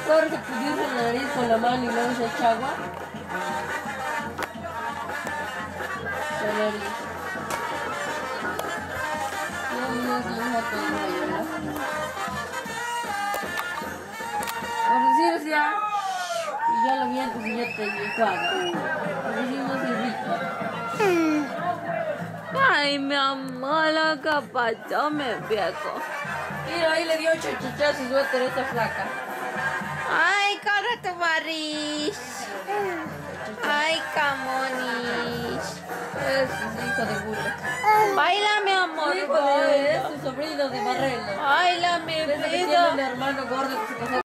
ahora se pudiese la nariz con la mano y luego se echa agua. La nariz. No, su hija toda por decir ya. Y ya lo mientes y ya te enjuaga. Porque si no se irrita. Ay, mi amor, lo que pasó, mi viejo. Mira, ahí le dio chachachazo y suéter a esta flaca. Ay, corre tu barris. Ay, Camonis. Es hijo de burla. Baila, mi amor. Hijo de, es tu sobrino de Barreno. Baila, mi Desde que vida. tiene un hermano gordo que se casó